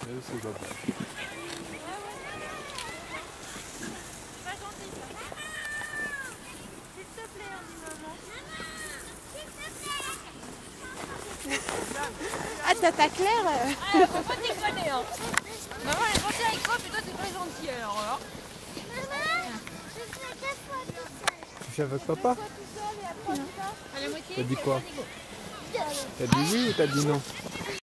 Elle, c'est pas bon. Pas gentil ça. S'il te plaît, on dit maman. Ah, Tata Claire Ah, faut pas déconner hein. Maman elle est gentille avec toi, puis toi t'es pas gentil alors. Maman, je fais 4 fois tout seul. Tu fais avec papa? À la moitié. T'as dit quoi? Deux. T'as dit oui ou t'as dit non?